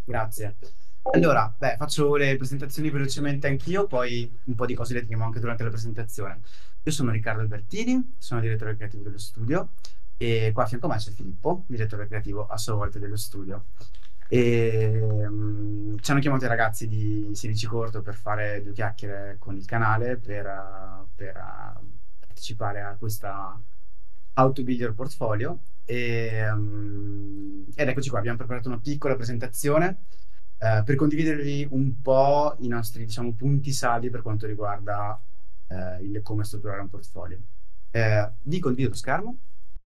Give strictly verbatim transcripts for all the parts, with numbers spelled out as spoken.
Grazie. Allora, beh, faccio le presentazioni velocemente anch'io, poi un po' di cose le teniamo anche durante la presentazione. Io sono Riccardo Albertini, sono direttore creativo dello studio e qua a fianco a me c'è Filippo, direttore creativo a sua volta dello studio. E, mm, ci hanno chiamato i ragazzi di Sedici Corto per fare due chiacchiere con il canale, per, eh, per, eh, partecipare a questa How to Build Your Portfolio. E, mm, ed eccoci qua, abbiamo preparato una piccola presentazione eh, per condividervi un po' i nostri, diciamo, punti saldi per quanto riguarda eh, il come strutturare un portfolio. Eh, vi condivido lo schermo.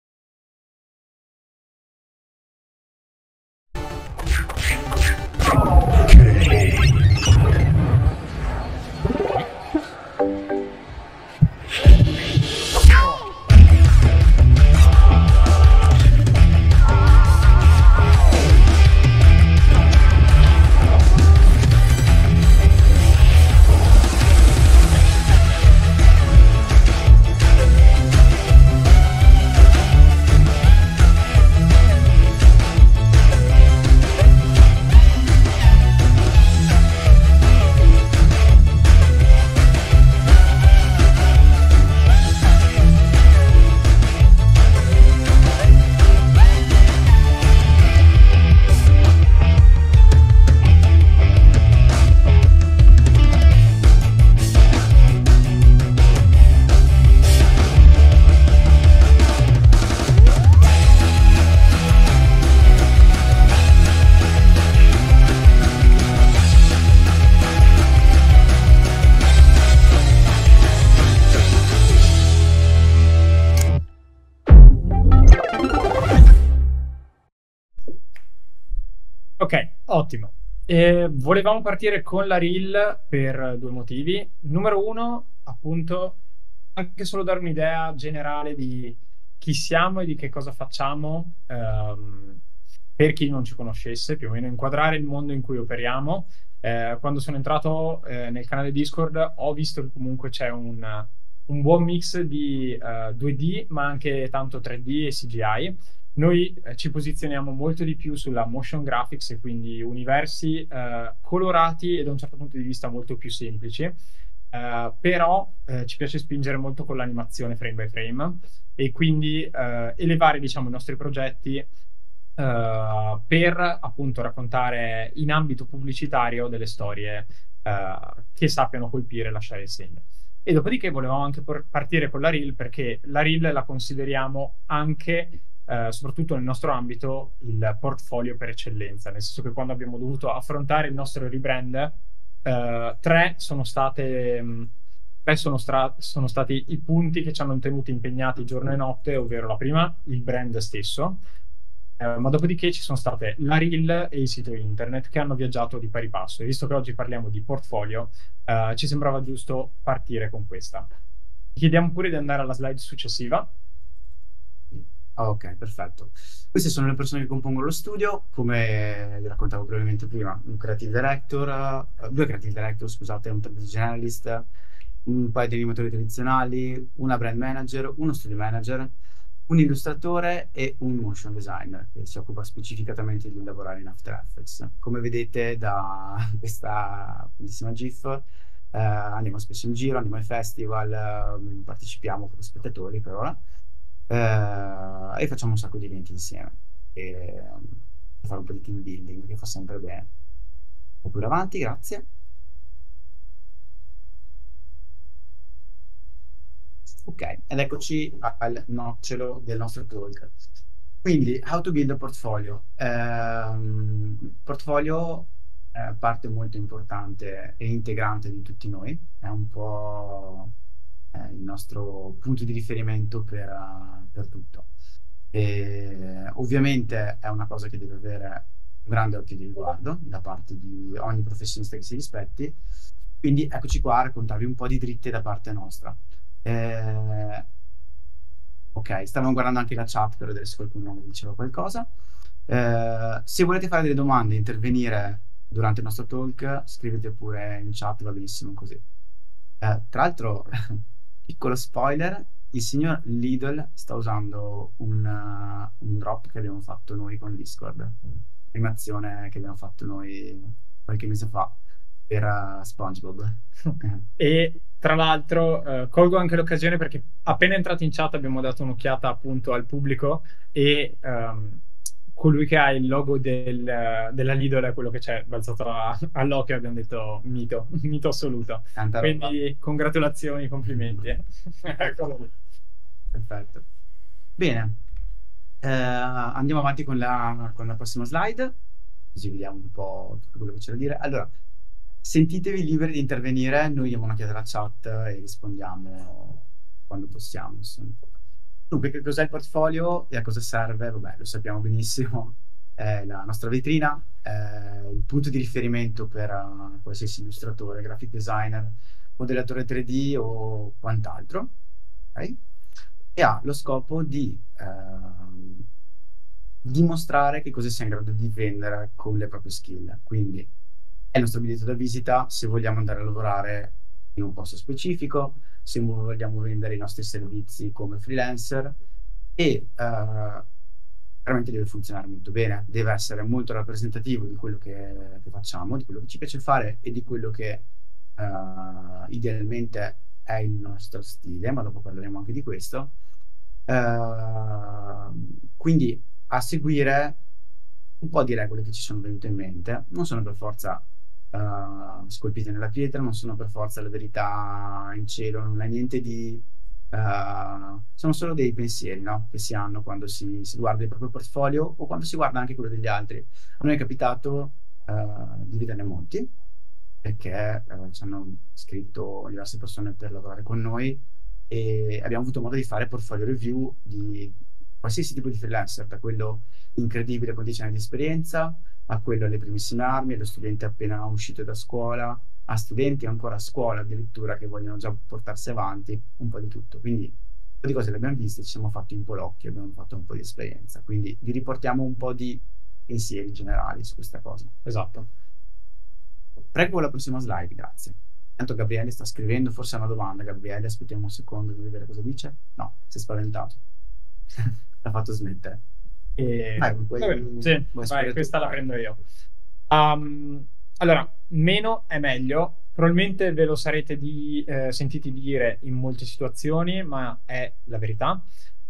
Ok, ottimo. Eh, volevamo partire con la reel per due motivi. Numero uno, appunto, anche solo dare un'idea generale di chi siamo e di che cosa facciamo, ehm, per chi non ci conoscesse, più o meno inquadrare il mondo in cui operiamo. Eh, quando sono entrato, eh, nel canale Discord ho visto che comunque c'è un, un buon mix di eh, due D, ma anche tanto tre D e C G I. Noi eh, ci posizioniamo molto di più sulla motion graphics e quindi universi eh, colorati e da un certo punto di vista molto più semplici, eh, però eh, ci piace spingere molto con l'animazione frame by frame e quindi eh, elevare, diciamo, i nostri progetti eh, per appunto raccontare in ambito pubblicitario delle storie eh, che sappiano colpire e lasciare il segno. E dopodiché volevamo anche por- partire con la reel perché la reel la consideriamo anche eh, soprattutto nel nostro ambito, il portfolio per eccellenza, nel senso che quando abbiamo dovuto affrontare il nostro rebrand, eh, tre sono state, mh, tre sono, stra- sono stati i punti che ci hanno tenuti impegnati giorno e notte, ovvero la prima, il brand stesso, eh, ma dopodiché ci sono state la reel e il sito internet che hanno viaggiato di pari passo. E visto che oggi parliamo di portfolio, eh, ci sembrava giusto partire con questa. Chiediamo pure di andare alla slide successiva. Ah, ok, perfetto. Queste sono le persone che compongono lo studio, come vi raccontavo brevemente prima, un creative director, eh, due creative director, scusate, un strategy analyst, un paio di animatori tradizionali, una brand manager, uno studio manager, un illustratore e un motion designer che si occupa specificatamente di lavorare in After Effects. Come vedete da questa bellissima GIF, eh, andiamo spesso in giro, andiamo ai festival, eh, partecipiamo come spettatori per ora eh, e facciamo un sacco di eventi insieme e um, fare un po' di team building che fa sempre bene. Un po' più avanti, grazie. Ok, ed eccoci al nocciolo del nostro talk. Quindi, how to build a portfolio. Ehm, portfolio è parte molto importante e integrante di tutti noi, è un po' eh, il nostro punto di riferimento per, eh, per tutto. E, ovviamente è una cosa che deve avere un grande occhio di riguardo da parte di ogni professionista che si rispetti. Quindi eccoci qua a raccontarvi un po' di dritte da parte nostra. Eh, ok, stavamo guardando anche la chat per vedere se qualcuno mi diceva qualcosa. Eh, se volete fare delle domande, intervenire durante il nostro talk, scrivete pure in chat, va benissimo così. Eh, tra l'altro, piccolo spoiler, il signor Lidl sta usando un, uh, un drop che abbiamo fatto noi con Discord. animazione che abbiamo fatto noi qualche mese fa per uh, SpongeBob. E tra l'altro eh, colgo anche l'occasione perché appena entrati in chat abbiamo dato un'occhiata appunto al pubblico e ehm, colui che ha il logo del- della Lidl è quello che c'è balzato a- all'occhio e abbiamo detto mito, mito assoluto. Tanta roba. Quindi congratulazioni, complimenti. Eccolo lì. Perfetto. Bene. Eh, andiamo avanti con la, con la prossima slide, così vediamo un po' tutto quello che c'è da dire. Allora, sentitevi liberi di intervenire, noi diamo un'occhiata alla chat e rispondiamo quando possiamo, insomma. Dunque, che cos'è il portfolio e a cosa serve? Vabbè, lo sappiamo benissimo, è la nostra vetrina, è il punto di riferimento per uh, qualsiasi illustratore, graphic designer, modellatore tre D o quant'altro, ok? E ha lo scopo di ehm, dimostrare che cosa sia in grado di vendere con le proprie skill. Quindi è il nostro biglietto da visita se vogliamo andare a lavorare in un posto specifico, se vogliamo vendere i nostri servizi come freelancer e eh, veramente deve funzionare molto bene, deve essere molto rappresentativo di quello che, che facciamo, di quello che ci piace fare e di quello che eh, idealmente è il nostro stile, ma dopo parleremo anche di questo. Eh, quindi a seguire un po' di regole che ci sono venute in mente, non sono per forza eh, scolpite nella pietra, non sono per forza la verità in cielo, non è niente di... eh, sono solo dei pensieri, no? Che si hanno quando si, si guarda il proprio portfolio o quando si guarda anche quello degli altri. A noi è capitato eh, di vederne molti, perché eh, ci hanno scritto diverse persone per lavorare con noi e abbiamo avuto modo di fare portfolio review di qualsiasi tipo di freelancer, da quello incredibile con dieci anni di esperienza, a quello alle primissime armi, allo studente appena uscito da scuola, a studenti ancora a scuola addirittura che vogliono già portarsi avanti, un po' di tutto. Quindi un po' di cose le abbiamo viste, ci siamo fatti un po' l'occhio, abbiamo fatto un po' di esperienza, quindi vi riportiamo un po' di pensieri generali su questa cosa. Esatto. Prego la prossima slide, grazie. Intanto Gabriele sta scrivendo, forse ha una domanda. Gabriele, aspettiamo un secondo di vedere cosa dice. No, si è spaventato. L'ha fatto smettere. E... Vai, puoi, Vabbè, sì, puoi vai, questa tu, la vai. prendo io. Um, allora, meno è meglio. Probabilmente ve lo sarete di, eh, sentiti dire in molte situazioni, ma è la verità.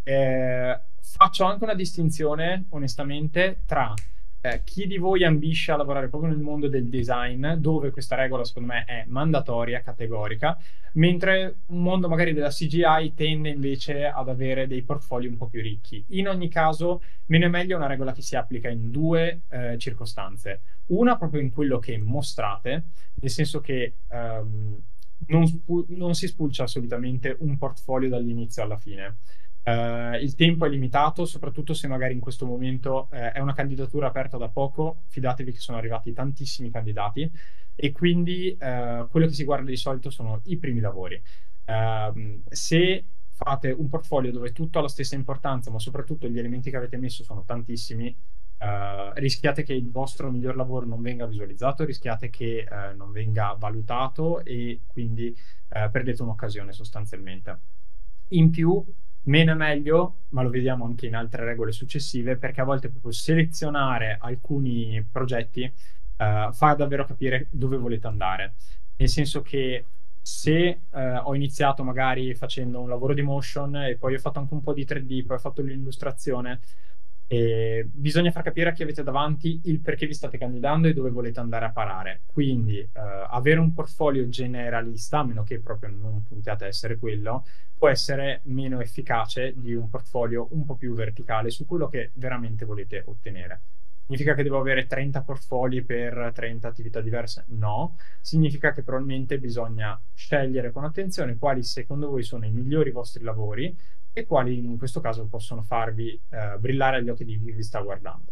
Eh, faccio anche una distinzione, onestamente, tra eh, chi di voi ambisce a lavorare proprio nel mondo del design, dove questa regola, secondo me, è mandatoria, categorica, mentre un mondo magari della C G I tende invece ad avere dei portfolio un po' più ricchi. In ogni caso, meno è meglio è una regola che si applica in due eh, circostanze. Una proprio in quello che mostrate, nel senso che ehm, non, spu- non si spulcia assolutamente un portfolio dall'inizio alla fine. Eh, il tempo è limitato, soprattutto se magari in questo momento eh, è una candidatura aperta da poco, fidatevi che sono arrivati tantissimi candidati e quindi eh, quello che si guarda di solito sono i primi lavori. Eh, se fate un portfolio dove tutto ha la stessa importanza, ma soprattutto gli elementi che avete messo sono tantissimi, eh, rischiate che il vostro miglior lavoro non venga visualizzato, rischiate che eh, non venga valutato e quindi eh, perdete un'occasione sostanzialmente. In più, meno è meglio, ma lo vediamo anche in altre regole successive, perché a volte proprio selezionare alcuni progetti eh, fa davvero capire dove volete andare. Nel senso che se eh, ho iniziato magari facendo un lavoro di motion e poi ho fatto anche un po' di tre D, poi ho fatto l'illustrazione, e bisogna far capire a chi avete davanti il perché vi state candidando e dove volete andare a parare. Quindi eh, avere un portfolio generalista, a meno che proprio non puntiate a essere quello, può essere meno efficace di un portfolio un po' più verticale su quello che veramente volete ottenere. Significa che devo avere trenta portfolio per trenta attività diverse? No, significa che probabilmente bisogna scegliere con attenzione quali secondo voi sono i migliori vostri lavori e quali in questo caso possono farvi eh, brillare agli occhi di chi vi sta guardando.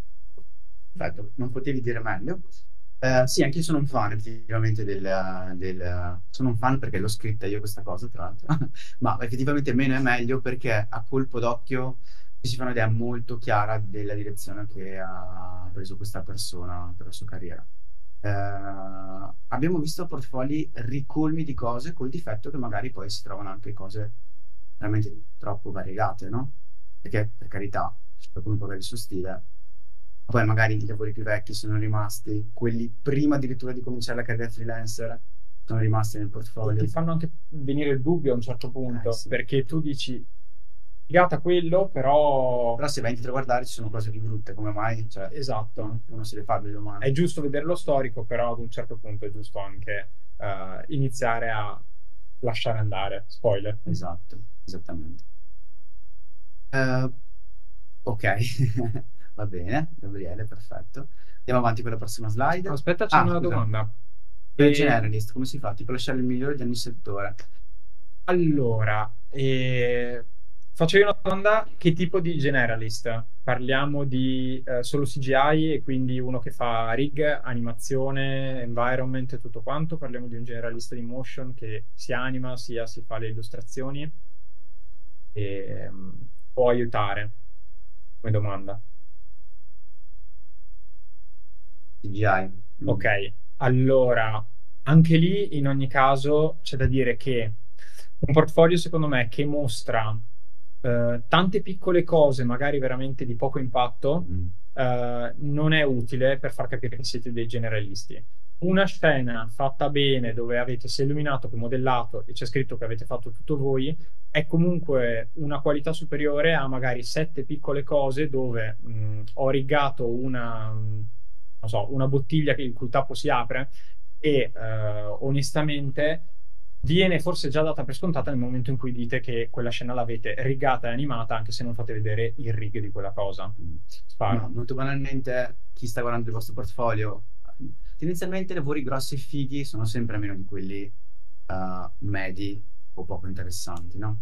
Perfetto, non potevi dire meglio. Eh, sì, anche io sono un fan effettivamente del, del- sono un fan perché l'ho scritta io questa cosa, tra l'altro, ma effettivamente meno è meglio perché a colpo d'occhio ci si fa un'idea molto chiara della direzione che ha preso questa persona per la sua carriera. Eh, abbiamo visto portfolio ricolmi di cose col difetto che magari poi si trovano anche cose veramente troppo variegate, no? Perché per carità, se qualcuno può avere il suo stile, Poi magari i lavori più vecchi sono rimasti, quelli prima addirittura di cominciare la carriera freelancer sono rimasti nel E portfolio. ti fanno anche venire il dubbio a un certo Eh punto, sì. perché tu dici, figata quello, però... Però se vai a guardare ci sono cose più brutte, come mai? Cioè, Esatto. uno, uno se le fa delle È domande. giusto vedere lo storico, però ad un certo punto è giusto anche eh, iniziare a lasciare andare. Spoiler. Esatto, esattamente. Eh, ok, va bene, Gabriele, perfetto. Andiamo avanti con la prossima slide. Aspetta, c'è Ah, una scusa, domanda. per il E, generalist, come si fa? Tipo lasciare il migliore di ogni settore. allora, eh, faccio io una domanda: che tipo di generalist? Parliamo di eh, solo C G I e quindi uno che fa rig, animazione, environment e tutto quanto? Parliamo di un generalista di motion che si anima, sia si fa le illustrazioni e mm, può aiutare come domanda. C G I. Mm. Ok, allora, anche lì in ogni caso c'è da dire che un portfolio, secondo me, che mostra eh, tante piccole cose, magari veramente di poco impatto, Mm. eh, non è utile per far capire che siete dei generalisti. Una scena fatta bene, dove avete sia illuminato che modellato e c'è scritto che avete fatto tutto voi, è comunque una qualità superiore a magari sette piccole cose dove mh, ho rigato una, mh, non so, una bottiglia che- il cui tappo si apre e eh, onestamente viene forse già data per scontata nel momento in cui dite che quella scena l'avete rigata e animata, anche se non fate vedere il rig di quella cosa. No, Sparo. molto banalmente, chi sta guardando il vostro portfolio, tendenzialmente lavori grossi e fighi sono sempre meno di quelli eh, medi o poco interessanti, no?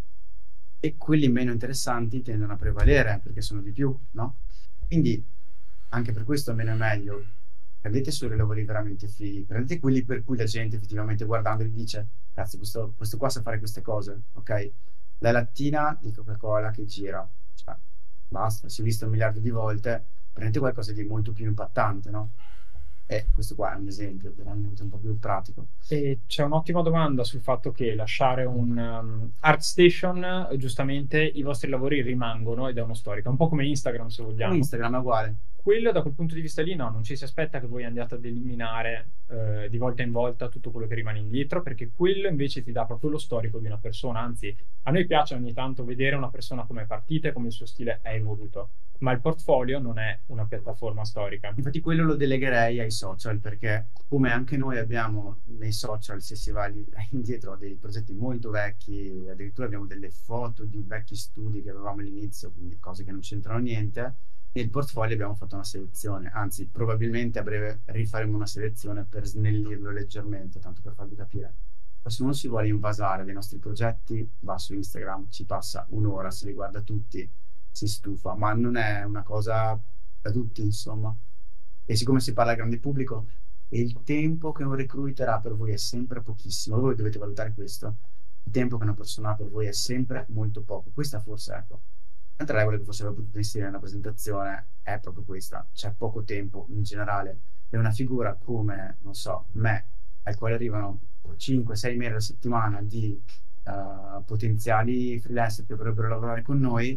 E quelli meno interessanti tendono a prevalere perché sono di più, no? Quindi anche per questo meno è meglio. Prendete solo i lavori veramente fighi, prendete quelli per cui la gente effettivamente guardando gli dice, cazzo, questo, questo qua sa fare queste cose, ok? La lattina di Coca-Cola che gira, cioè, basta, si è visto un miliardo di volte, prendete qualcosa di molto più impattante, no? E questo qua è un esempio veramente un po' più pratico. E c'è un'ottima domanda sul fatto che lasciare un um, ArtStation, eh, giustamente i vostri lavori rimangono ed è uno storico, è un po' come Instagram se Come vogliamo. Instagram è uguale. Quello da quel punto di vista lì no, non ci si aspetta che voi andiate ad eliminare eh, di volta in volta tutto quello che rimane indietro, perché quello invece ti dà proprio lo storico di una persona. Anzi, a noi piace ogni tanto vedere una persona come è partita e come il suo stile è evoluto, ma il portfolio non è una piattaforma storica. Infatti quello lo delegherei ai social perché come anche noi abbiamo nei social, se si va lì indietro, dei progetti molto vecchi, addirittura abbiamo delle foto di vecchi studi che avevamo all'inizio, quindi cose che non c'entrano niente, nel portfolio abbiamo fatto una selezione, anzi probabilmente a breve rifaremo una selezione per snellirlo leggermente, tanto per farvi capire. Se uno si vuole invasare dei nostri progetti, va su Instagram, ci passa un'ora, se li guarda tutti, si stufa, ma non è una cosa da tutti, insomma. E siccome si parla al grande pubblico, il tempo che un recruiter ha per voi è sempre pochissimo. Voi dovete valutare questo. Il tempo che una persona ha per voi è sempre molto poco. Questa forse, ecco, un'altra regola che forse avevo potuto inserire nella presentazione è proprio questa. C'è poco tempo in generale. E una figura come, non so, me, al quale arrivano cinque sei mail alla settimana di eh, potenziali freelancer che vorrebbero lavorare con noi,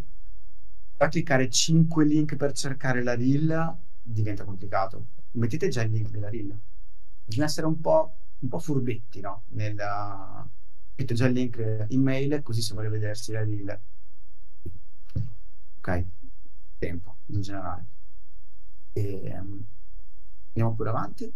a cliccare cinque link per cercare la reel diventa complicato. Mettete già il link della reel. Bisogna essere un po', un po' furbetti, no? Nella... Metto già il link email, così se vuole vedersi la reel. Ok? Tempo, in generale. E, um, andiamo pure avanti.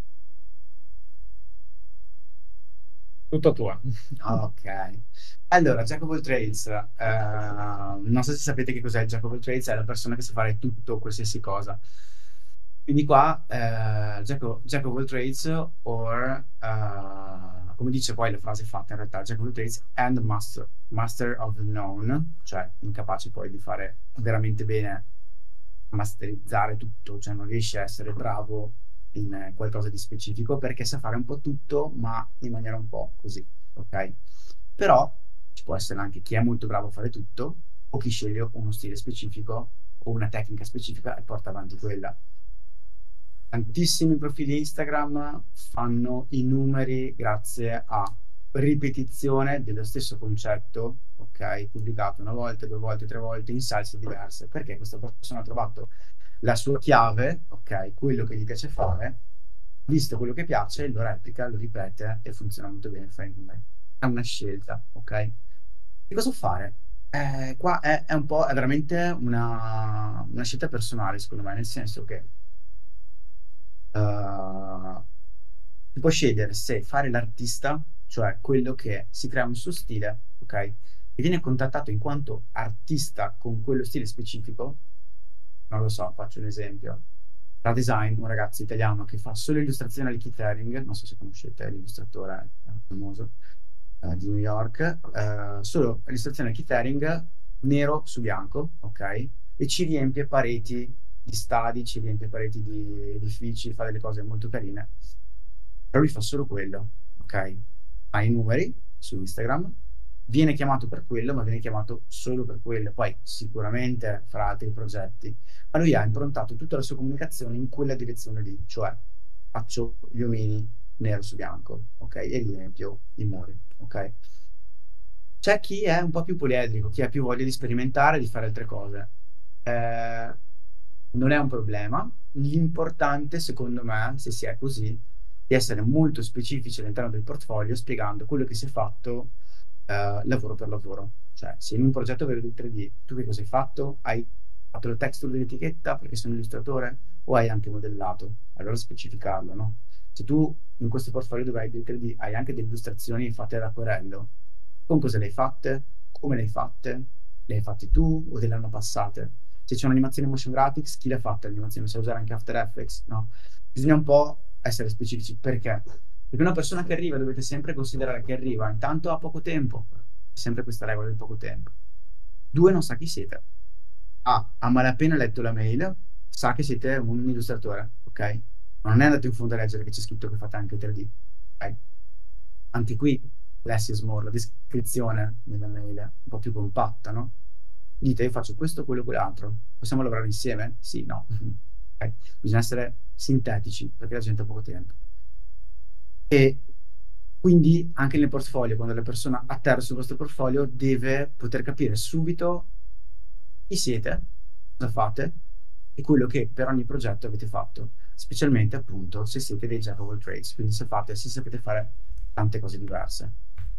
Tutta tua. Ok. Allora, Jack of all trades, eh, non so se sapete che cos'è il Jack of all trades, è la persona che sa fare tutto, qualsiasi cosa. Quindi qua, eh, Jack of, Jack of all trades, or, eh, come dice poi la frase fatta in realtà, Jack of all trades and master, master of none, cioè incapace poi di fare veramente bene, masterizzare tutto, cioè non riesce a essere bravo in eh, qualcosa di specifico perché sa fare un po' tutto, ma in maniera un po' così, ok? Però ci può essere anche chi è molto bravo a fare tutto o chi sceglie uno stile specifico o una tecnica specifica e porta avanti quella. Tantissimi profili Instagram fanno i numeri grazie a ripetizione dello stesso concetto, ok? Pubblicato una volta, due volte, tre volte in salse diverse, perché questa persona ha trovato la sua chiave, ok, quello che gli piace fare, visto quello che piace, lo replica, lo ripete e funziona molto bene, fa i numeri. È una scelta, ok? Che cosa fare? Eh, qua è, è un po', è veramente una, una scelta personale, secondo me, nel senso che eh, si può scegliere se fare l'artista, cioè quello che si crea un suo stile, ok? E viene contattato in quanto artista con quello stile specifico. Non lo so, faccio un esempio. Da design, un ragazzo italiano che fa solo illustrazioni a Keith Haring, non so se conoscete l'illustratore eh, famoso eh, di New York, eh, solo illustrazione a Keith Haring, nero su bianco, ok? E ci riempie pareti di stadi, ci riempie pareti di edifici, fa delle cose molto carine. Però lui fa solo quello, ok? Ha i numeri su Instagram, viene chiamato per quello, ma viene chiamato solo per quello. Poi sicuramente farà altri progetti, ma lui ha improntato tutta la sua comunicazione in quella direzione lì, cioè faccio gli omini nero su bianco, ok? E riempio i muri, ok? C'è chi è un po' più poliedrico, chi ha più voglia di sperimentare, di fare altre cose. Eh, non è un problema. L'importante, secondo me, se si è così, è essere molto specifici all'interno del portfolio, spiegando quello che si è fatto eh, lavoro per lavoro. Cioè, se in un progetto vero di tre D, tu che cosa hai fatto? Hai fatto la texture dell'etichetta perché sei un illustratore o hai anche modellato? Allora specificarlo, no? Se tu in questo portfolio dove hai del tre D hai anche delle illustrazioni fatte ad acquerello, con cosa le hai fatte? Come le hai fatte? Le hai fatte tu o te le hanno passate? Se c'è un'animazione motion graphics, chi l'ha fatta l'animazione? Sai usare anche After Effects? No? Bisogna un po' essere specifici. Perché? Perché una persona che arriva dovete sempre considerare che arriva intanto ha poco tempo, sempre questa regola del poco tempo. Due, non sa chi siete. A, ha malapena letto la mail, sa che siete un illustratore, ok? Ma non è andato in fondo a leggere che c'è scritto che fate anche tre D, ok? Anche qui, less is more, la descrizione nella mail è un po' più compatta, no? Dite, io faccio questo, quello, quell'altro. Possiamo lavorare insieme? Sì, no. Ok? Bisogna essere sintetici, perché la gente ha poco tempo. E quindi anche nel portfolio, quando la persona atterra sul vostro portfolio, deve poter capire subito chi siete, cosa fate e quello che per ogni progetto avete fatto, specialmente appunto se siete dei jack of all trades, quindi se fate, se sapete fare tante cose diverse.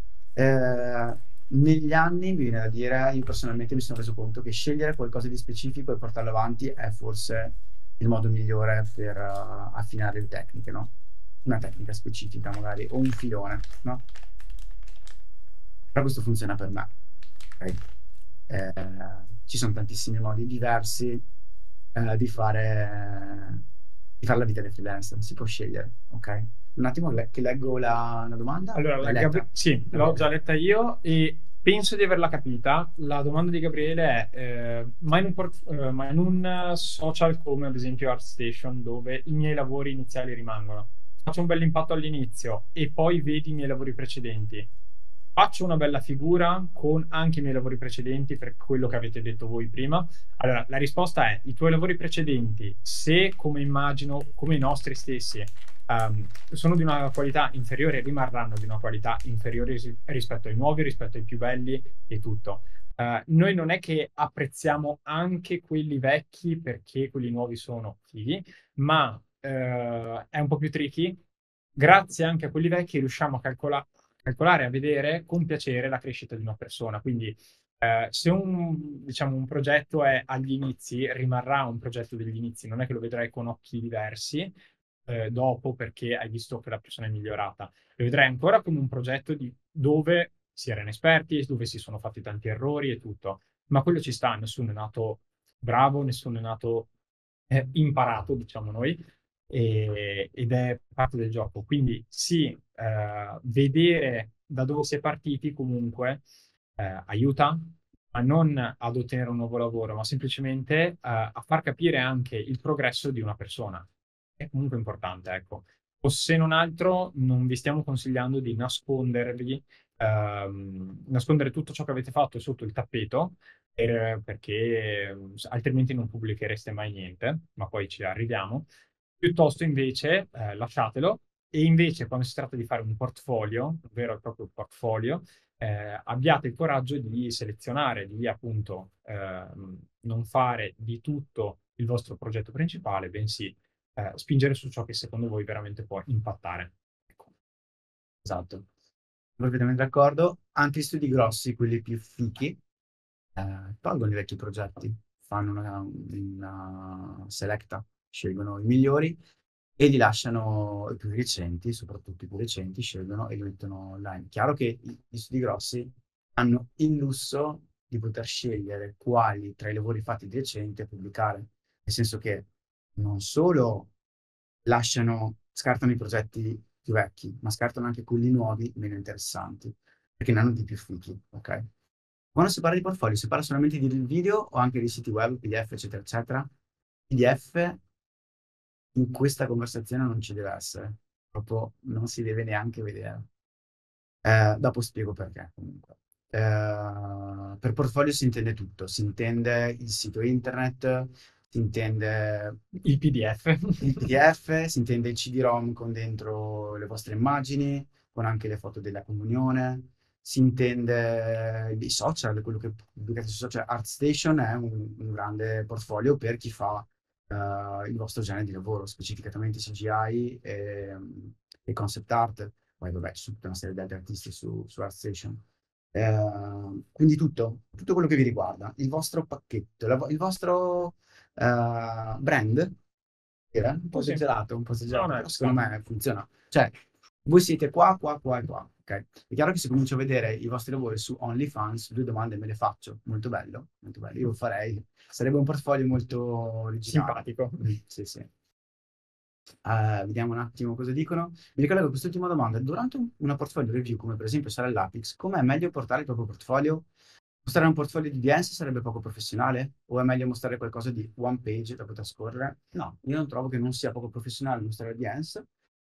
Eh, negli anni, mi viene da dire, io personalmente mi sono reso conto che scegliere qualcosa di specifico e portarlo avanti è forse il modo migliore per uh, affinare le tecniche, no? Una tecnica specifica magari, o un filone, no? Però questo funziona per me, ok? Eh, ci sono tantissimi modi diversi eh, di fare, di fare la vita del freelancer, si può scegliere, ok? Un attimo le- che leggo la, la domanda. Allora, la L'hai Gabri- letta? sì, l'ho già Ok. letta io e penso di averla capita. La domanda di Gabriele è, eh, ma in un, port- eh, ma in un eh, social come ad esempio ArtStation, dove i miei lavori iniziali rimangono, faccio un bel impatto all'inizio e poi vedi i miei lavori precedenti. Faccio una bella figura con anche i miei lavori precedenti per quello che avete detto voi prima. Allora, la risposta è: i tuoi lavori precedenti, se come immagino, come i nostri stessi, ehm, sono di una qualità inferiore, rimarranno di una qualità inferiore ris- rispetto ai nuovi, rispetto ai più belli e tutto. Eh, noi non è che apprezziamo anche quelli vecchi perché quelli nuovi sono fighi, ma eh, è un po' più tricky. Grazie anche a quelli vecchi riusciamo a calcola- calcolare, a vedere con piacere la crescita di una persona. Quindi eh, se un, diciamo, un progetto è agli inizi, rimarrà un progetto degli inizi, non è che lo vedrai con occhi diversi eh, dopo perché hai visto che la persona è migliorata. Lo vedrai ancora come un progetto di, dove si era inesperti, dove si sono fatti tanti errori e tutto. Ma quello ci sta, nessuno è nato bravo, nessuno è nato eh, imparato, diciamo noi, e- ed è parte del gioco. Quindi sì, eh, vedere da dove si è partiti comunque eh, aiuta, ma non ad ottenere un nuovo lavoro, ma semplicemente eh, a far capire anche il progresso di una persona. È comunque importante, ecco. O se non altro, non vi stiamo consigliando di nascondervi, ehm, nascondere tutto ciò che avete fatto sotto il tappeto, per- perché eh, altrimenti non pubblichereste mai niente, ma poi ci arriviamo. Piuttosto invece eh, lasciatelo e invece quando si tratta di fare un portfolio, un vero e proprio portfolio, eh, abbiate il coraggio di selezionare, di appunto ehm, non fare di tutto il vostro progetto principale, bensì eh, spingere su ciò che secondo voi veramente può impattare. Ecco. Esatto, perfettamente d'accordo. Anche gli studi grossi, quelli più fichi, eh, tolgono i vecchi progetti, fanno una, una selecta, scelgono i migliori e li lasciano i più recenti, soprattutto i più recenti, scelgono e li mettono online. Chiaro che i- gli studi grossi hanno il lusso di poter scegliere quali tra i lavori fatti di recente pubblicare, nel senso che non solo lasciano, scartano i progetti più vecchi, ma scartano anche quelli nuovi meno interessanti, perché ne hanno di più fichi, ok? Quando si parla di portfolio, si parla solamente di video o anche di siti web, P D F, eccetera, eccetera. P D F in questa conversazione non ci deve essere, proprio non si deve neanche vedere. Eh, dopo spiego perché, comunque. Eh, per portfolio si intende tutto, si intende il sito internet, si intende Il P D F. il P D F, si intende il C D-ROM con dentro le vostre immagini, con anche le foto della comunione, si intende i social, quello che pubblicate sui social. ArtStation è un, un grande portfolio per chi fa eh, il vostro genere di lavoro, specificatamente C G I e, e concept art. Poi vabbè, c'è tutta una serie di altri artisti su, su ArtStation. Eh, quindi tutto, tutto quello che vi riguarda, il vostro pacchetto, la vo- il vostro eh, brand, era un po' Sì, sì. esagerato, un po' No, esagerato, no, però ci sta. secondo me funziona. Cioè, voi siete qua, qua, qua e qua, ok? È chiaro che se comincio a vedere i vostri lavori su OnlyFans, due domande me le faccio. Molto bello, molto bello. Io lo farei. Sarebbe un portfolio molto originale. Simpatico. Mm, sì, sì. Eh, vediamo un attimo cosa dicono. Mi ricollego a quest'ultima domanda. Durante un- una portfolio review, come per esempio sarà l'Apix, com'è meglio portare il proprio portfolio? Mostrare un portfolio di Behance sarebbe poco professionale? O è meglio mostrare qualcosa di one page da poter scorrere? No, io non trovo che non sia poco professionale mostrare Behance.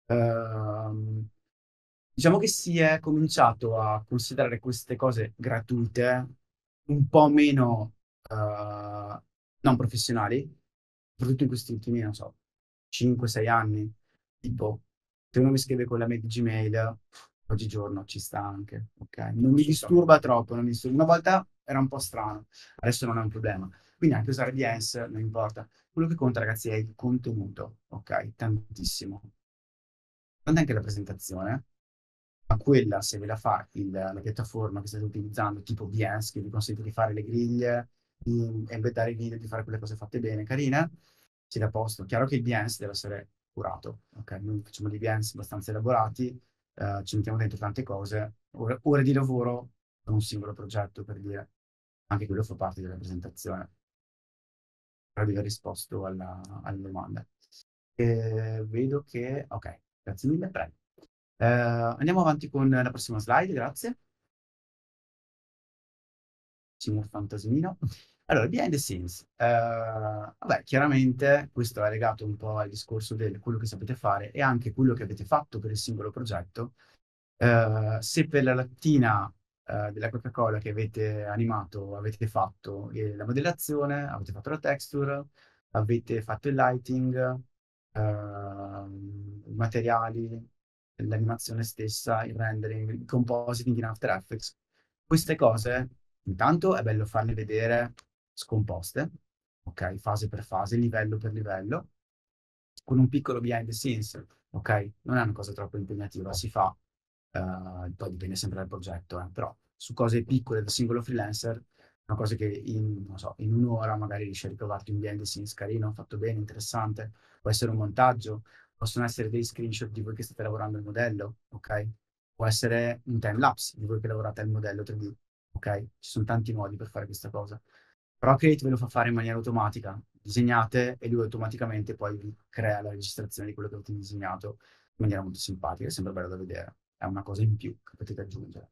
Ehm, diciamo che si è cominciato a considerare queste cose gratuite un po' meno eh, non professionali, soprattutto in questi ultimi, non so, cinque sei anni. Tipo, se uno mi scrive con la mail di Gmail, oggigiorno ci sta anche, ok? Non mi Ci sta. disturba troppo, non mi disturba. Una volta era un po' strano, adesso non è un problema. Quindi anche usare Behance non importa. Quello che conta, ragazzi, è il contenuto, ok? Tantissimo. Conta anche la presentazione, ma quella se ve la fa il- la piattaforma che state utilizzando, tipo Behance, che vi consente di fare le griglie, di embeddare i video, di fare quelle cose fatte bene, carine, siete a posto. Chiaro che il Behance deve essere curato, ok? Noi facciamo dei Behance abbastanza elaborati, eh, ci mettiamo dentro tante cose, ore, ore di lavoro per un singolo progetto, per dire. Anche quello fa parte della presentazione. Spero di aver risposto alla, alla domanda. E vedo che... Ok, grazie mille, prego. Eh, andiamo avanti con la prossima slide, grazie. Signor Fantasmino. Allora, behind the scenes. Eh, vabbè, chiaramente questo è legato un po' al discorso del quello che sapete fare e anche quello che avete fatto per il singolo progetto. Eh, se per la lattina eh, della Coca-Cola che avete animato avete fatto eh, la modellazione, avete fatto la texture, avete fatto il lighting, ehm, i materiali, l'animazione stessa, il rendering, il compositing in After Effects. Queste cose, intanto è bello farle vedere scomposte, ok? Fase per fase, livello per livello, con un piccolo behind the scenes, ok? Non è una cosa troppo impegnativa, si fa, eh, poi dipende sempre dal progetto, eh, però su cose piccole da singolo freelancer, una cosa che in, non so, in un'ora magari riesci a ritrovarti un behind the scenes carino, fatto bene, interessante, può essere un montaggio, possono essere dei screenshot di voi che state lavorando al modello, ok? Può essere un time lapse di voi che lavorate al modello tre D, ok? Ci sono tanti modi per fare questa cosa. Procreate ve lo fa fare in maniera automatica. Disegnate e lui automaticamente poi vi crea la registrazione di quello che avete disegnato in maniera molto simpatica, è sempre bello da vedere. È una cosa in più che potete aggiungere.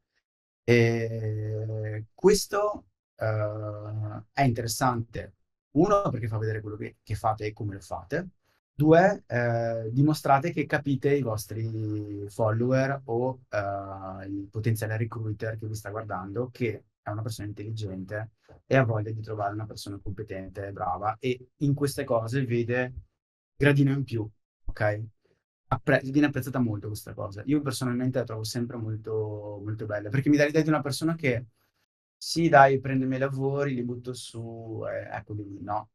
E questo eh, è interessante, uno, perché fa vedere quello che, che fate e come lo fate. Due, eh, dimostrate che capite i vostri follower o eh, il potenziale recruiter che vi sta guardando, che è una persona intelligente e ha voglia di trovare una persona competente e brava e in queste cose vede gradino in più, ok? Appre- viene apprezzata molto questa cosa. Io personalmente la trovo sempre molto, molto bella perché mi dà l'idea di una persona che sì, dai, prendo i miei lavori, li butto su, eh, eccoli lì, no?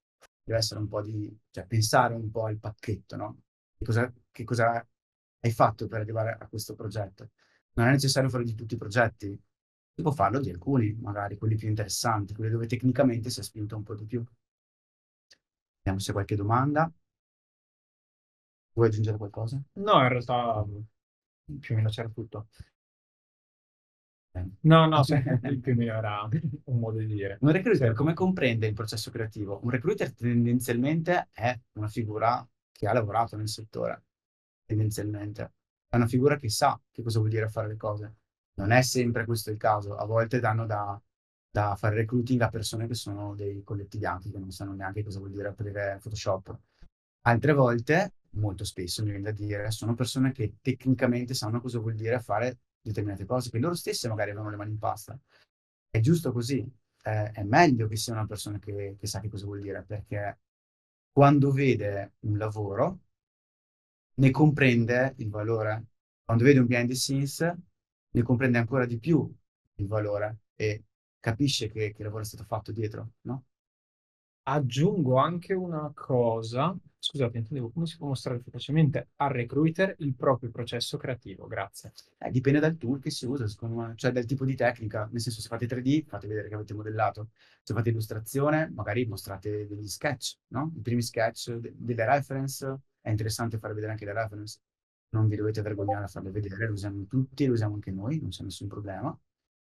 deve essere un po' di, cioè pensare un po' al pacchetto, no? Che cosa, che cosa hai fatto per arrivare a questo progetto? Non è necessario fare di tutti i progetti, si può farlo di alcuni, magari quelli più interessanti, quelli dove tecnicamente si è spinto un po' di più. Vediamo se c'è qualche domanda. Vuoi aggiungere qualcosa? No, in realtà più o meno c'era tutto. Eh. No, no, sì, più o meno era un modo di dire. Un recruiter Sì. come comprende il processo creativo? Un recruiter tendenzialmente è una figura che ha lavorato nel settore, tendenzialmente. È una figura che sa che cosa vuol dire fare le cose. Non è sempre questo il caso. A volte danno da, da fare recruiting a persone che sono dei colletti bianchi, che non sanno neanche cosa vuol dire aprire Photoshop. Altre volte, molto spesso mi viene da dire, sono persone che tecnicamente sanno cosa vuol dire fare determinate cose, che loro stesse magari avevano le mani in pasta. È giusto così, eh, è meglio che sia una persona che, che sa che cosa vuol dire, perché quando vede un lavoro ne comprende il valore. Quando vede un behind the scenes ne comprende ancora di più il valore e capisce che, che lavoro è stato fatto dietro, no? Aggiungo anche una cosa, scusate, intendevo come si può mostrare efficacemente al recruiter il proprio processo creativo, grazie. Eh, dipende dal tool che si usa, secondo me, cioè dal tipo di tecnica. Nel senso, se fate tre D, fate vedere che avete modellato. Se fate illustrazione, magari mostrate degli sketch, no? I primi sketch, de- delle reference. È interessante far vedere anche le reference. Non vi dovete vergognare a farle vedere, le usiamo tutti, le usiamo anche noi, non c'è nessun problema.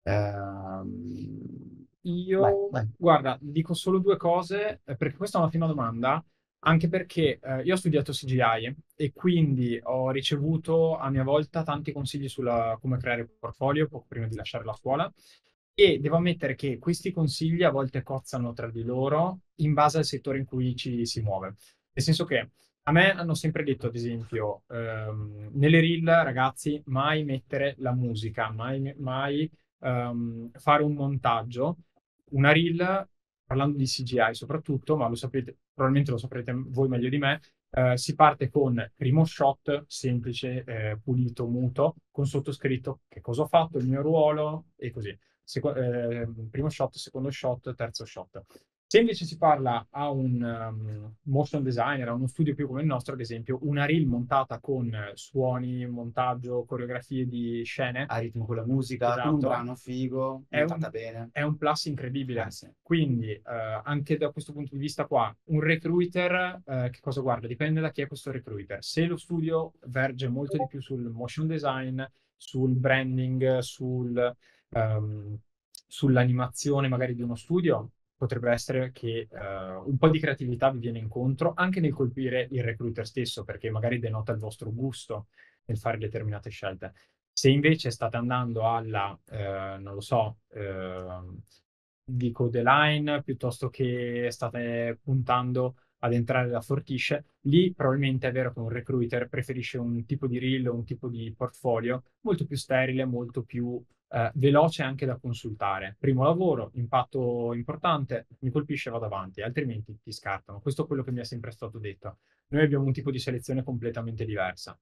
Ehm, Vai, Io, vai. guarda, dico solo due cose, eh, perché questa è un'ottima domanda, anche perché eh, io ho studiato C G I e quindi ho ricevuto a mia volta tanti consigli sulla come creare un portfolio poco prima di lasciare la scuola e devo ammettere che questi consigli a volte cozzano tra di loro in base al settore in cui ci si muove. Nel senso che a me hanno sempre detto, ad esempio, ehm, nelle reel, ragazzi, mai mettere la musica, mai, mai ehm, fare un montaggio una reel, parlando di C G I soprattutto, ma lo sapete, probabilmente lo saprete voi meglio di me, eh, si parte con primo shot semplice, eh, pulito, muto, con sottoscritto che cosa ho fatto, il mio ruolo e così. Seco- eh, primo shot, secondo shot, terzo shot. Se invece si parla a un um, motion designer, a uno studio più come il nostro, ad esempio, una reel montata con eh, suoni, montaggio, coreografie di scene, A ritmo con la musica, con un esatto, brano figo, è un, montata bene. è un plus Eh incredibile. sì. Quindi, eh, anche da questo punto di vista qua, un recruiter, eh, che cosa guarda? Dipende da chi è questo recruiter. Se lo studio verge molto di più sul motion design, sul branding, sul, ehm, sull'animazione magari di uno studio, potrebbe essere che eh, un po' di creatività vi viene incontro anche nel colpire il recruiter stesso, perché magari denota il vostro gusto nel fare determinate scelte. Se invece state andando alla, eh, non lo so, eh, dico The Line, piuttosto che state puntando ad entrare da Fortisce, lì probabilmente è vero che un recruiter preferisce un tipo di reel, un tipo di portfolio molto più sterile, molto più eh, veloce anche da consultare. Primo lavoro, impatto importante, mi colpisce e vado avanti, altrimenti ti scartano. Questo è quello che mi è sempre stato detto. Noi abbiamo un tipo di selezione completamente diversa.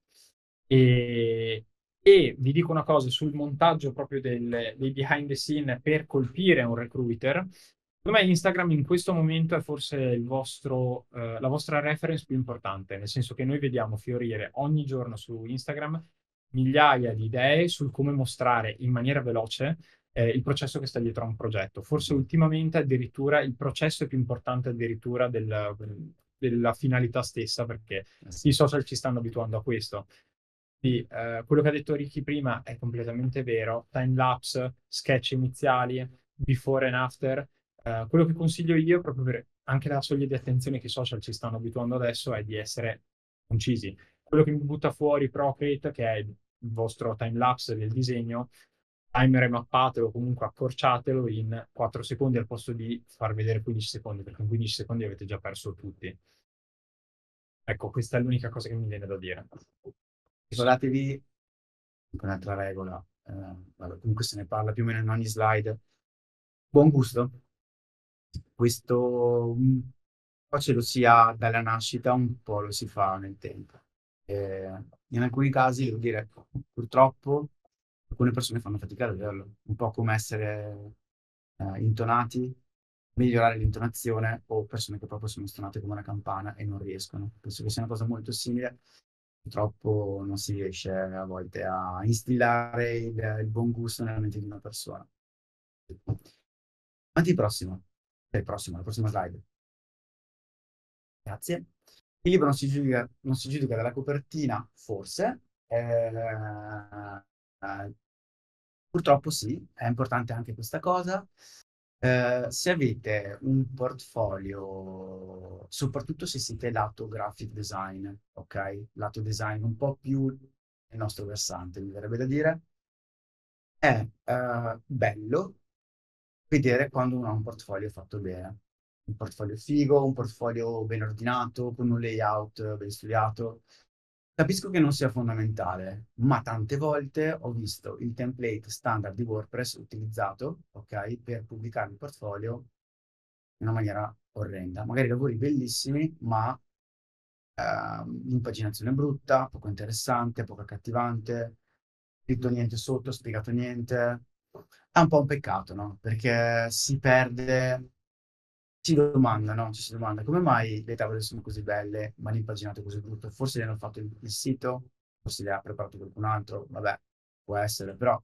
E, e vi dico una cosa sul montaggio proprio del- dei behind the scene per colpire un recruiter. Secondo me Instagram in questo momento è forse il vostro, eh, la vostra reference più importante, nel senso che noi vediamo fiorire ogni giorno su Instagram migliaia di idee sul come mostrare in maniera veloce eh, il processo che sta dietro a un progetto. Forse ultimamente addirittura il processo è più importante addirittura del- della finalità stessa, perché Eh sì. i social ci stanno abituando a questo. Sì, eh, quello che ha detto Ricky prima è completamente vero. Time lapse, sketch iniziali, before and after. Eh, quello che consiglio io, proprio per anche la soglia di attenzione che i social ci stanno abituando adesso, è di essere concisi. Quello che mi butta fuori Procreate, che è il vostro time lapse del disegno, timer mappatelo o comunque accorciatelo in quattro secondi al posto di far vedere quindici secondi, perché in quindici secondi avete già perso tutti. Ecco, questa è l'unica cosa che mi viene da dire. Ricordatevi anche un'altra regola, eh, vabbè, comunque se ne parla più o meno in ogni slide. Buon gusto. Questo un po' ce lo si ha dalla nascita, un po' lo si fa nel tempo. Eh, in alcuni casi, devo dire, purtroppo, alcune persone fanno fatica a vederlo, un po' come essere eh, intonati migliorare l'intonazione, o persone che proprio sono stonate come una campana e non riescono. Penso che sia una cosa molto simile. Purtroppo non si riesce a volte a instillare il, il buon gusto nella mente di una persona. Avanti prossimo. Il prossimo, la prossima slide. Grazie. Il libro non si giudica, non si giudica dalla copertina, forse. Eh, eh, purtroppo sì, è importante anche questa cosa. Eh, se avete un portfolio, soprattutto se siete lato graphic design, ok? Lato design un po' più il nostro versante, mi verrebbe da dire, è eh, bello vedere quando uno ha un portfolio fatto bene. Un portfolio figo, un portfolio ben ordinato, con un layout ben studiato. Capisco che non sia fondamentale, ma tante volte ho visto il template standard di WordPress utilizzato, ok, per pubblicare il portfolio in una maniera orrenda. Magari lavori bellissimi, ma ehm, l'impaginazione è brutta, poco interessante, poco accattivante, scritto niente sotto, spiegato niente. È un po' un peccato, no? Perché si perde, si domanda, no? Ci si domanda come mai le tavole sono così belle, ma l'impaginato è così brutto. Forse le hanno fatto il, il sito, forse le ha preparato qualcun altro, vabbè, può essere, però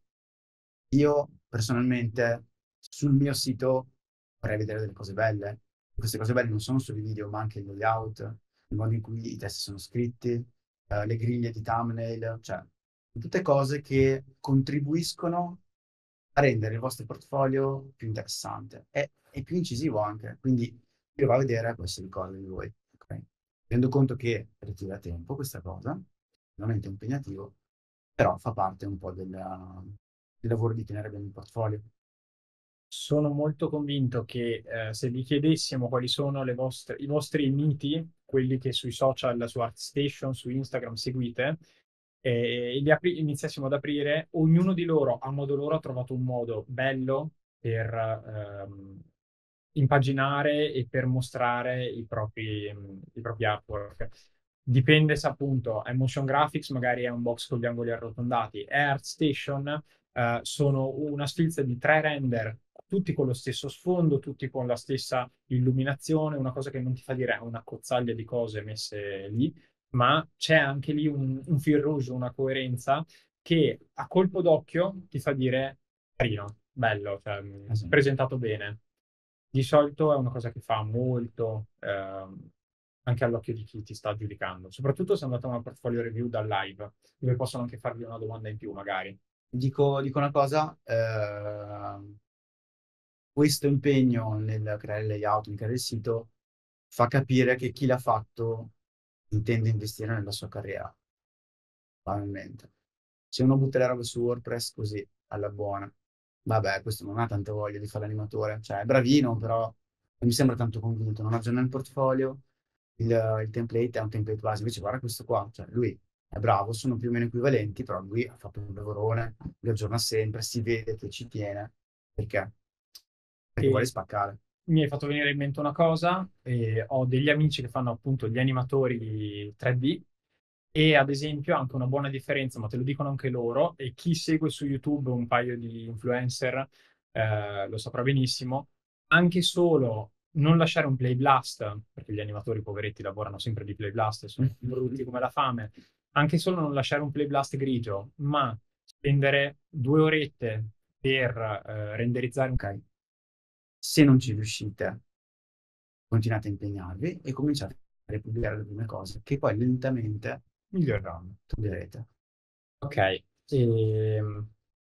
io personalmente sul mio sito vorrei vedere delle cose belle. Queste cose belle non sono solo i video, ma anche il layout, il modo in cui i testi sono scritti, eh, le griglie di thumbnail, cioè tutte cose che contribuiscono a rendere il vostro portfolio più interessante e, e più incisivo anche. Quindi io vado a vedere, poi si ricorda di voi. Ok? Rendo conto che richiede tempo questa cosa, veramente impegnativo, però fa parte un po' del, del lavoro di tenere bene il portfolio. Sono molto convinto che eh, se vi chiedessimo quali sono le vostre, i vostri miti, quelli che sui social, su ArtStation, su Instagram seguite, e li apri- iniziassimo ad aprire, ognuno di loro a modo loro ha trovato un modo bello per ehm, impaginare e per mostrare i propri, i propri artwork. Dipende se appunto è motion graphics, magari è un box con gli angoli arrotondati, è ArtStation, eh, sono una sfilza di tre render, tutti con lo stesso sfondo, tutti con la stessa illuminazione, una cosa che non ti fa dire è una cozzaglia di cose messe lì, ma c'è anche lì un, un fil rouge, una coerenza che a colpo d'occhio ti fa dire carino, bello, cioè, Esatto. presentato bene. Di solito è una cosa che fa molto ehm, anche all'occhio di chi ti sta giudicando, soprattutto se andate a una portfolio review dal live, dove possono anche farvi una domanda in più, magari. Dico, dico una cosa, eh, questo impegno nel creare il layout, nel creare il sito, fa capire che chi l'ha fatto intende investire nella sua carriera, banalmente. Se uno butta le robe su WordPress così, alla buona, vabbè, questo non ha tanta voglia di fare l'animatore, cioè è bravino, però non mi sembra tanto convinto, non ha già nel portfolio, il, il template è un template base, invece guarda questo qua, cioè lui è bravo, sono più o meno equivalenti, però lui ha fatto un lavorone, lo aggiorna sempre, si vede che ci tiene, perché? Perché vuole E spaccare. mi hai fatto venire in mente una cosa, e ho degli amici che fanno appunto gli animatori tre D e ad esempio anche una buona differenza, ma te lo dicono anche loro, e chi segue su YouTube un paio di influencer eh, lo saprà benissimo, anche solo non lasciare un play blast, perché gli animatori poveretti lavorano sempre di play blast e sono brutti come la fame, anche solo non lasciare un play blast grigio, ma spendere due orette per eh, renderizzare un. Ok? Se non ci riuscite, continuate a impegnarvi e cominciate a pubblicare le prime cose, che poi lentamente Miglioreranno. troverete. Ok. Ehm,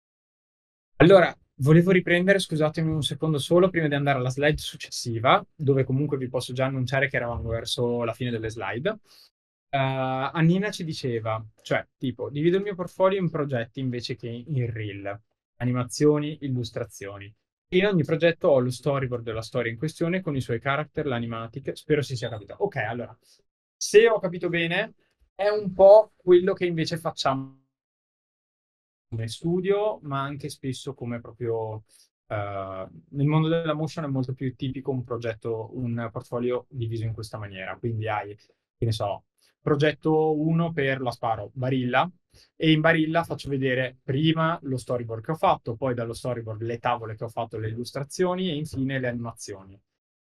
Allora, volevo riprendere, scusatemi un secondo solo, prima di andare alla slide successiva, dove comunque vi posso già annunciare che eravamo verso la fine delle slide. Eh, Annina ci diceva, cioè, tipo, divido il mio portfolio in progetti invece che in reel, animazioni, illustrazioni. In ogni progetto ho lo storyboard della storia in questione con i suoi character, l'animatic. Spero si sia capito. Ok, allora, se ho capito bene, è un po' quello che invece facciamo come studio, ma anche spesso come proprio eh, nel mondo della motion è molto più tipico un progetto, un portfolio diviso in questa maniera. Quindi hai, che ne so, progetto uno per la sparo Barilla e in Barilla faccio vedere prima lo storyboard che ho fatto, poi dallo storyboard le tavole che ho fatto, le illustrazioni e infine le animazioni.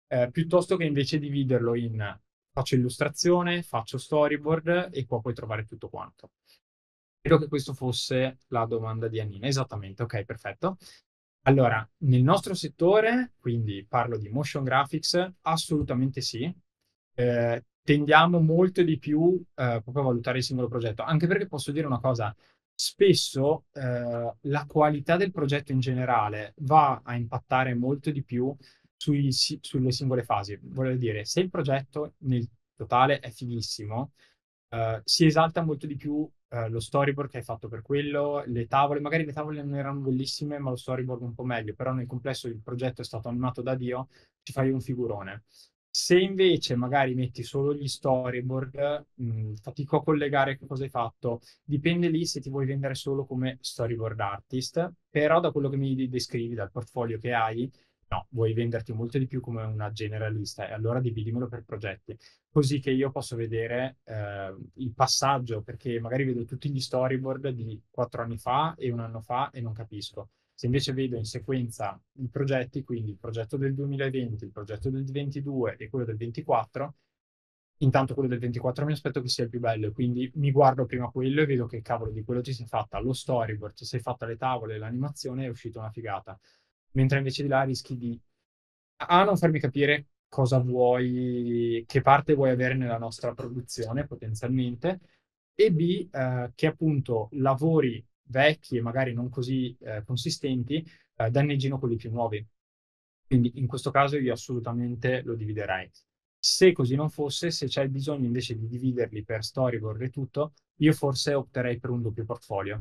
eh, piuttosto che invece dividerlo in faccio illustrazione, faccio storyboard e qua puoi trovare tutto quanto. Credo che questo fosse la domanda di Annina. Esattamente, ok, perfetto. Allora, nel nostro settore, quindi parlo di motion graphics, assolutamente sì. Eh, tendiamo molto di più eh, proprio a valutare il singolo progetto, anche perché posso dire una cosa, spesso eh, la qualità del progetto in generale va a impattare molto di più sui si- sulle singole fasi. Voglio dire, se il progetto nel totale è fighissimo, eh, si esalta molto di più eh, lo storyboard che hai fatto per quello, le tavole, magari le tavole non erano bellissime, ma lo storyboard un po' meglio, però nel complesso il progetto è stato animato da Dio, ci fai un figurone. Se invece magari metti solo gli storyboard, mh, fatico a collegare che cosa hai fatto, dipende lì se ti vuoi vendere solo come storyboard artist, però da quello che mi descrivi, dal portfolio che hai, no, vuoi venderti molto di più come una generalista e allora dividimelo per progetti, così che io posso vedere eh, il passaggio, perché magari vedo tutti gli storyboard di quattro anni fa e un anno fa e non capisco. Se invece vedo in sequenza i progetti, quindi il progetto del duemilaventi, il progetto del ventidue e quello del ventiquattro, intanto quello del ventiquattro mi aspetto che sia il più bello, quindi mi guardo prima quello e vedo che cavolo di quello ti sei fatta lo storyboard, ti sei fatta le tavole, l'animazione, è uscita una figata. Mentre invece di là rischi di A, non farmi capire cosa vuoi, che parte vuoi avere nella nostra produzione potenzialmente, e B, eh, che appunto lavori vecchi e magari non così eh, consistenti eh, danneggino quelli più nuovi. Quindi in questo caso io assolutamente lo dividerei. Se così non fosse, se c'è bisogno invece di dividerli per storyboard e tutto, io forse opterei per un doppio portfolio.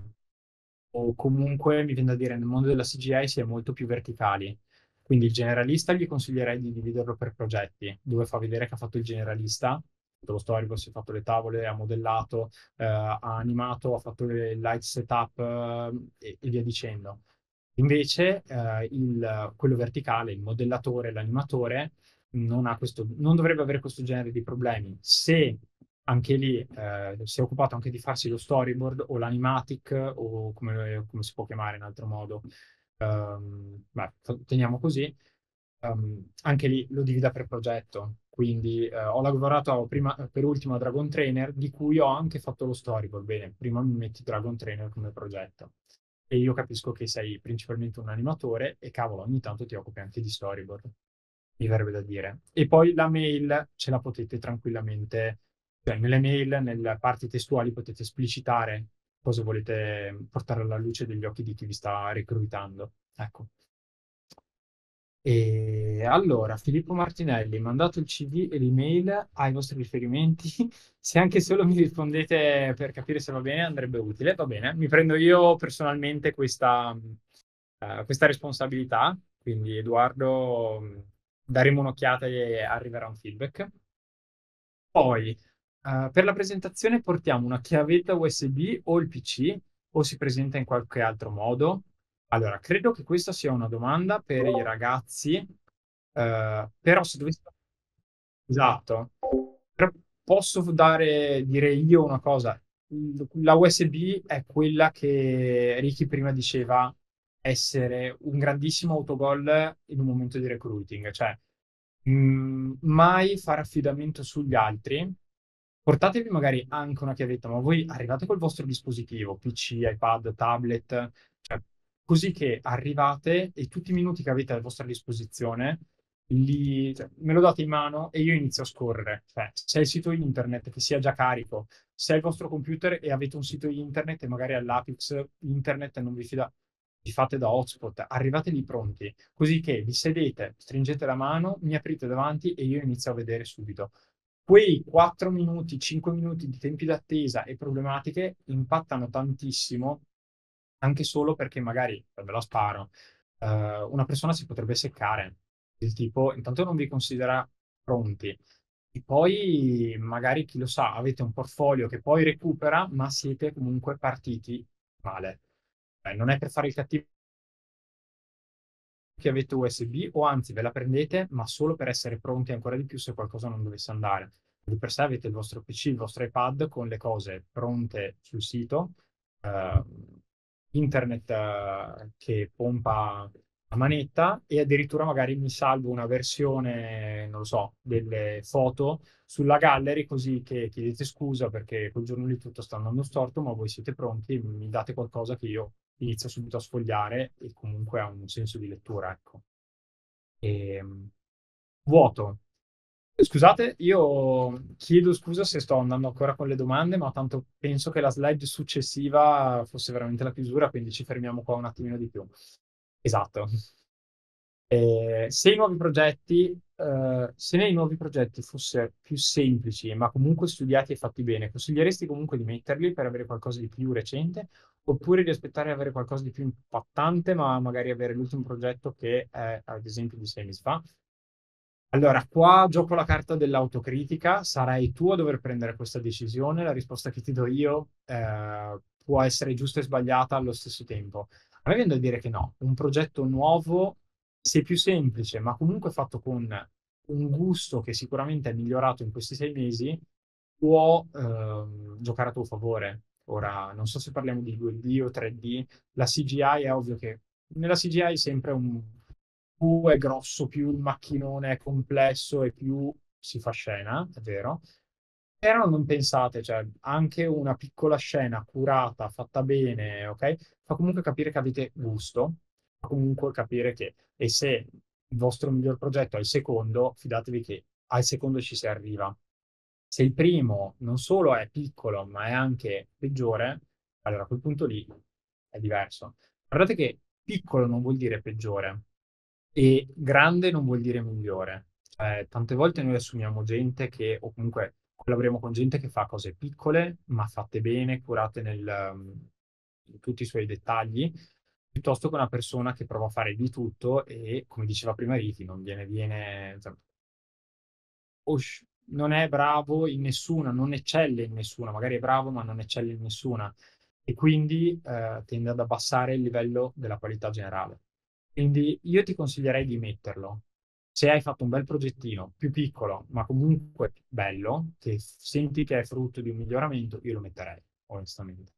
O comunque mi viene da dire nel mondo della C G I si è molto più verticali. Quindi il generalista gli consiglierei di dividerlo per progetti, dove fa vedere che ha fatto il generalista, ha fatto lo storyboard, si è fatto le tavole, ha modellato, eh, ha animato, ha fatto il light setup eh, e, e via dicendo. Invece eh, il- quello verticale, il modellatore, l'animatore, non ha questo, non dovrebbe avere questo genere di problemi. Se anche lì eh, si è occupato anche di farsi lo storyboard o l'animatic o come, come si può chiamare in altro modo. Ehm, beh, teniamo così. Ehm, anche lì lo divida per progetto. Quindi eh, ho lavorato prima, per ultimo a Dragon Trainer, di cui ho anche fatto lo storyboard. Bene, prima mi metti Dragon Trainer come progetto. E io capisco che sei principalmente un animatore e cavolo, ogni tanto ti occupi anche di storyboard, mi verrebbe da dire. E poi la mail ce la potete tranquillamente, cioè nelle mail, nelle parti testuali potete esplicitare cosa volete portare alla luce degli occhi di chi vi sta reclutando. Ecco. E allora, Filippo Martinelli, mandato il C V e l'email ai vostri riferimenti. Se anche solo mi rispondete per capire se va bene, andrebbe utile. Va bene, mi prendo io personalmente questa, eh, questa responsabilità. Quindi, Edoardo, mh, daremo un'occhiata e arriverà un feedback. Poi, eh, per la presentazione portiamo una chiavetta U S B o il P C o si presenta in qualche altro modo? Allora, credo che questa sia una domanda per i ragazzi, eh, però se dovessi... Esatto. Però posso dare, dire io una cosa. La U S B è quella che Ricky prima diceva essere un grandissimo autogol in un momento di recruiting, cioè mh, mai fare affidamento sugli altri. Portatevi magari anche una chiavetta, ma voi arrivate col vostro dispositivo, P C, iPad, tablet, cioè, così che arrivate e tutti i minuti che avete a vostra disposizione li, cioè, me lo date in mano e io inizio a scorrere. Cioè, se è il sito internet che sia già carico, se è il vostro computer e avete un sito internet e magari all'Apex internet non vi fida, vi fate da hotspot, arrivate lì pronti, così che vi sedete, stringete la mano, mi aprite davanti e io inizio a vedere subito. Quei quattro minuti, cinque minuti di tempi d'attesa e problematiche impattano tantissimo, anche solo perché magari, ve la sparo, eh, una persona si potrebbe seccare, del tipo, intanto non vi considera pronti, e poi magari, chi lo sa, avete un portfolio che poi recupera, ma siete comunque partiti male. Eh, non è per fare il cattivo che avete U S B o anzi ve la prendete, ma solo per essere pronti ancora di più se qualcosa non dovesse andare. Di per sé avete il vostro P C, il vostro iPad con le cose pronte sul sito, eh, internet eh, che pompa a manetta e addirittura magari mi salvo una versione, non lo so, delle foto sulla gallery così che chiedete scusa perché quel giorno lì tutto sta andando storto, ma voi siete pronti, mi date qualcosa che io inizio subito a sfogliare e comunque ha un senso di lettura, ecco. E, vuoto. Scusate, io chiedo scusa se sto andando ancora con le domande, ma tanto penso che la slide successiva fosse veramente la chiusura, quindi ci fermiamo qua un attimino di più. Esatto. Eh, se i nuovi progetti, eh, se nei nuovi progetti fossero più semplici, ma comunque studiati e fatti bene, consiglieresti comunque di metterli per avere qualcosa di più recente, oppure di aspettare di avere qualcosa di più impattante, ma magari avere l'ultimo progetto che è, ad esempio, di sei mesi fa? Allora, qua gioco la carta dell'autocritica, sarai tu a dover prendere questa decisione, la risposta che ti do io eh, può essere giusta e sbagliata allo stesso tempo. A me viene da dire che no, un progetto nuovo, se più semplice, ma comunque fatto con un gusto che sicuramente è migliorato in questi sei mesi, può ehm, giocare a tuo favore. Ora, non so se parliamo di due D o tre D, la C G I è ovvio che nella C G I è sempre un più è grosso, più il macchinone è complesso e più si fa scena, è vero. Però non pensate, cioè, anche una piccola scena curata, fatta bene, ok? Fa comunque capire che avete gusto, fa comunque capire che, e se il vostro miglior progetto è il secondo, fidatevi che al secondo ci si arriva. Se il primo non solo è piccolo, ma è anche peggiore, allora a quel punto lì è diverso. Guardate che piccolo non vuol dire peggiore e grande non vuol dire migliore. Cioè, tante volte noi assumiamo gente che, o comunque collaboriamo con gente che fa cose piccole, ma fatte bene, curate nel, um, in tutti i suoi dettagli, piuttosto che una persona che prova a fare di tutto e, come diceva prima Riti, non gliene viene, cioè, o sci- non è bravo in nessuna, non eccelle in nessuna, magari è bravo ma non eccelle in nessuna e quindi eh, tende ad abbassare il livello della qualità generale. Quindi io ti consiglierei di metterlo. Se hai fatto un bel progettino, più piccolo, ma comunque bello, che senti che è frutto di un miglioramento, io lo metterei, onestamente.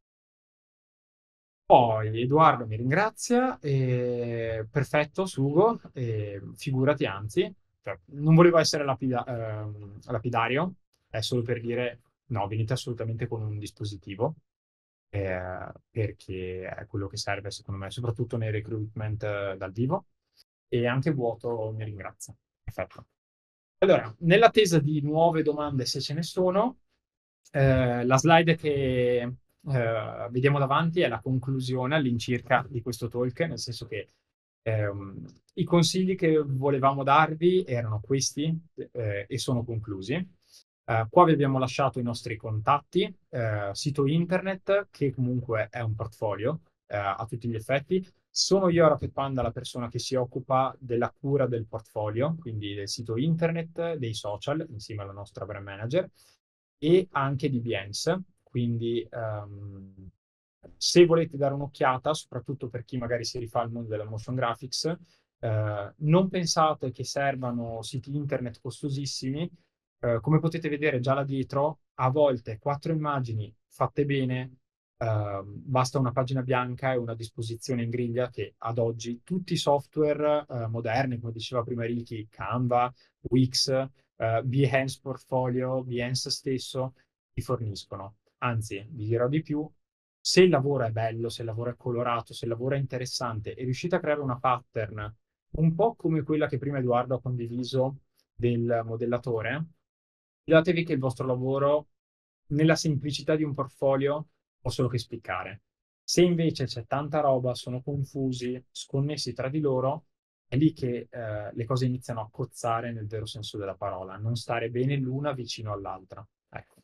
Poi Edoardo mi ringrazia, e... perfetto, Sugo, e... figurati anzi, cioè, non volevo essere lapida- ehm, lapidario, è solo per dire no, venite assolutamente con un dispositivo, eh, perché è quello che serve secondo me, soprattutto nei recruitment eh, dal vivo, e anche Vuoto mi ringrazia. Perfetto. Allora, nell'attesa di nuove domande, se ce ne sono, eh, la slide che eh, vediamo davanti è la conclusione all'incirca di questo talk, nel senso che ehm, i consigli che volevamo darvi erano questi eh, e sono conclusi. Eh, qua vi abbiamo lasciato i nostri contatti, eh, sito internet che comunque è un portfolio eh, a tutti gli effetti. Sono io a Rocket Panda la persona che si occupa della cura del portfolio, quindi del sito internet, dei social, insieme alla nostra brand manager, e anche di Behance. Quindi ehm, se volete dare un'occhiata, soprattutto per chi magari si rifà al mondo della motion graphics, eh, non pensate che servano siti internet costosissimi. Eh, come potete vedere già là dietro, a volte quattro immagini fatte bene, eh, basta una pagina bianca e una disposizione in griglia che ad oggi tutti i software eh, moderni, come diceva prima Ricky, Canva, Wix, eh, Behance Portfolio, Behance stesso, ti forniscono. Anzi, vi dirò di più, se il lavoro è bello, se il lavoro è colorato, se il lavoro è interessante e riuscite a creare una pattern un po' come quella che prima Edoardo ha condiviso del modellatore, fidatevi che il vostro lavoro, nella semplicità di un portfolio, può solo che spiccare. Se invece c'è tanta roba, sono confusi, sconnessi tra di loro, è lì che eh, le cose iniziano a cozzare nel vero senso della parola, non stare bene l'una vicino all'altra. Ecco.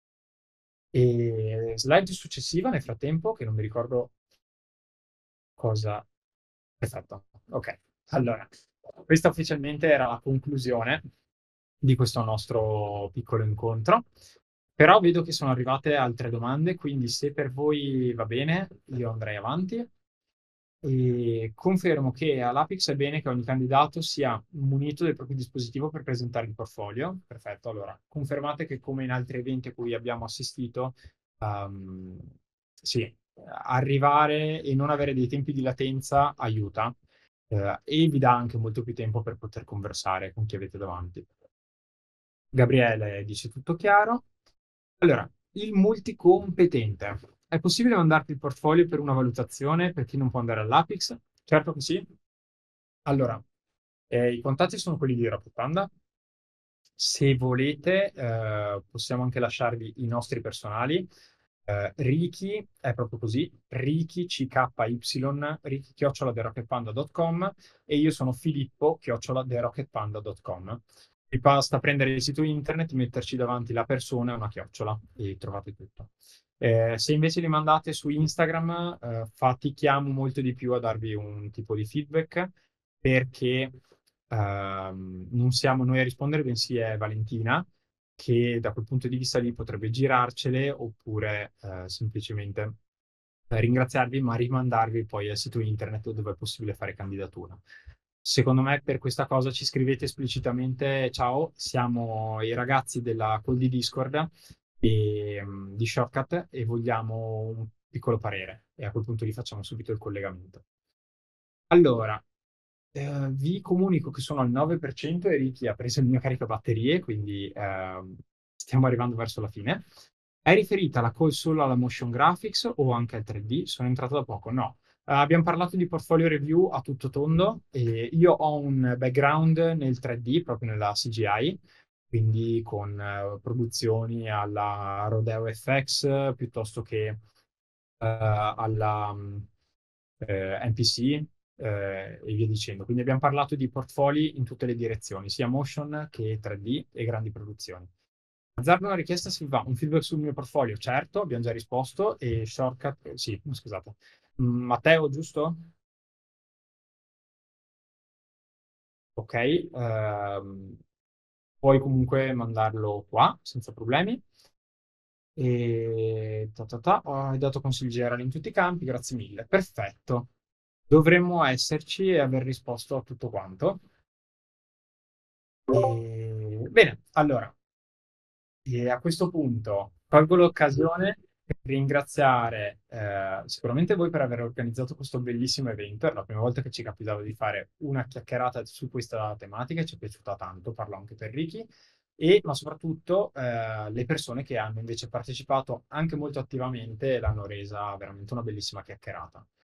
E slide successiva, nel frattempo, che non mi ricordo cosa. Perfetto, ok. Allora, questa ufficialmente era la conclusione di questo nostro piccolo incontro. Però vedo che sono arrivate altre domande, quindi se per voi va bene, io andrei avanti. E confermo che all'Apex è bene che ogni candidato sia munito del proprio dispositivo per presentare il portfolio. Perfetto, allora confermate che come in altri eventi a cui abbiamo assistito, um, sì, arrivare e non avere dei tempi di latenza aiuta. eh, e vi dà anche molto più tempo per poter conversare con chi avete davanti. Gabriele dice tutto chiaro. Allora, il multicompetente. È possibile mandarti il portfolio per una valutazione per chi non può andare all'Apex? Certo che sì. Allora, eh, i contatti sono quelli di Rocket Panda. Se volete, eh, possiamo anche lasciarvi i nostri personali. Eh, Ricky è proprio così, Ricky C K Y, Ricky chiocciola the rocket panda dot com, e io sono Filippo chiocciola the rocket panda dot com. Vi basta prendere il sito internet, metterci davanti la persona e una chiocciola e trovate tutto. Eh, se invece li mandate su Instagram, eh, fatichiamo molto di più a darvi un tipo di feedback, perché ehm, non siamo noi a rispondere, bensì è Valentina, che da quel punto di vista lì potrebbe girarcele, oppure eh, semplicemente eh, ringraziarvi, ma rimandarvi poi al sito internet dove è possibile fare candidatura. Secondo me per questa cosa ci scrivete esplicitamente: ciao, siamo i ragazzi della call di Discord e, mm, di Shortcut, e vogliamo un piccolo parere, e a quel punto lì facciamo subito il collegamento. Allora, eh, vi comunico che sono al nove per cento e Ricky ha preso il mio caricabatterie, quindi ehm, stiamo arrivando verso la fine. È riferita la call solo alla motion graphics o anche al tre D? Sono entrato da poco, no. Eh, abbiamo parlato di portfolio review a tutto tondo, e io ho un background nel tre D, proprio nella C G I, quindi con eh, produzioni alla Rodeo F X piuttosto che eh, alla mm, eh, N P C, eh, e via dicendo. Quindi abbiamo parlato di portfolio in tutte le direzioni, sia motion che tre D e grandi produzioni. Azzardo una richiesta, si va un feedback sul mio portfolio? Certo, abbiamo già risposto. E shortcut, eh, sì, scusate. Mm, Matteo, giusto? Ok. ehm, puoi comunque mandarlo qua senza problemi. E ta ta ta, oh, hai dato consigli generali in tutti i campi, grazie mille. Perfetto. Dovremmo esserci e aver risposto a tutto quanto. E- Bene, allora, e a questo punto colgo l'occasione per ringraziare eh, sicuramente voi per aver organizzato questo bellissimo evento. È la prima volta che ci capitava di fare una chiacchierata su questa tematica, e ci è piaciuta tanto, parlo anche per Ricky, e ma soprattutto eh, le persone che hanno invece partecipato anche molto attivamente, e l'hanno resa veramente una bellissima chiacchierata.